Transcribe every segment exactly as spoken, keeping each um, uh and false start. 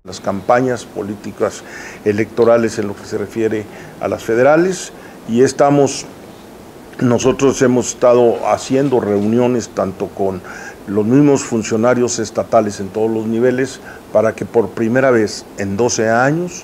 Las campañas políticas electorales en lo que se refiere a las federales, y estamos, nosotros hemos estado haciendo reuniones tanto con los mismos funcionarios estatales en todos los niveles para que por primera vez en doce años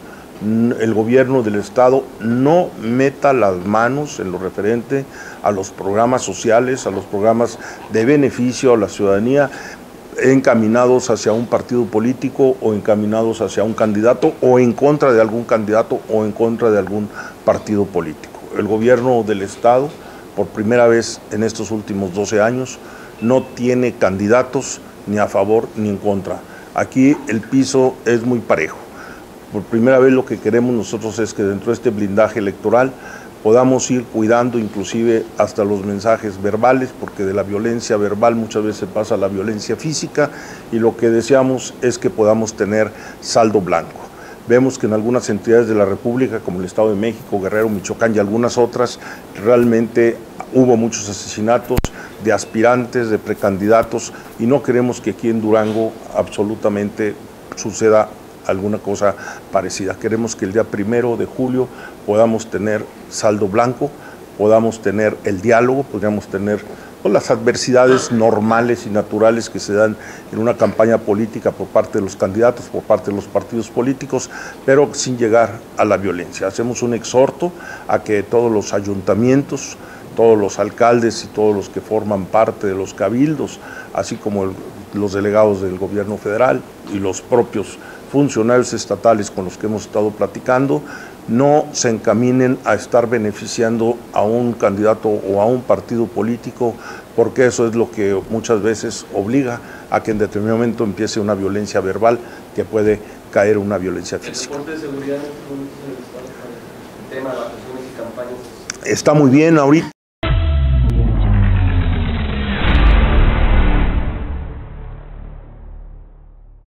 el gobierno del estado no meta las manos en lo referente a los programas sociales, a los programas de beneficio a la ciudadanía, encaminados hacia un partido político o encaminados hacia un candidato o en contra de algún candidato o en contra de algún partido político. El gobierno del estado, por primera vez en estos últimos doce años, no tiene candidatos ni a favor ni en contra. Aquí el piso es muy parejo. Por primera vez lo que queremos nosotros es que dentro de este blindaje electoral podamos ir cuidando inclusive hasta los mensajes verbales, porque de la violencia verbal muchas veces pasa a la violencia física, y lo que deseamos es que podamos tener saldo blanco. Vemos que en algunas entidades de la República, como el Estado de México, Guerrero, Michoacán y algunas otras, realmente hubo muchos asesinatos de aspirantes, de precandidatos, y no queremos que aquí en Durango absolutamente suceda alguna cosa parecida. Queremos que el día primero de julio podamos tener saldo blanco, podamos tener el diálogo, podamos tener pues, las adversidades normales y naturales que se dan en una campaña política por parte de los candidatos, por parte de los partidos políticos, pero sin llegar a la violencia. Hacemos un exhorto a que todos los ayuntamientos, todos los alcaldes y todos los que forman parte de los cabildos, así como el, los delegados del gobierno federal y los propios funcionarios estatales con los que hemos estado platicando, no se encaminen a estar beneficiando a un candidato o a un partido político, porque eso es lo que muchas veces obliga a que en determinado momento empiece una violencia verbal que puede caer una violencia física. ¿El reporte de seguridad en el tema de vacaciones y campañas? Está muy bien ahorita.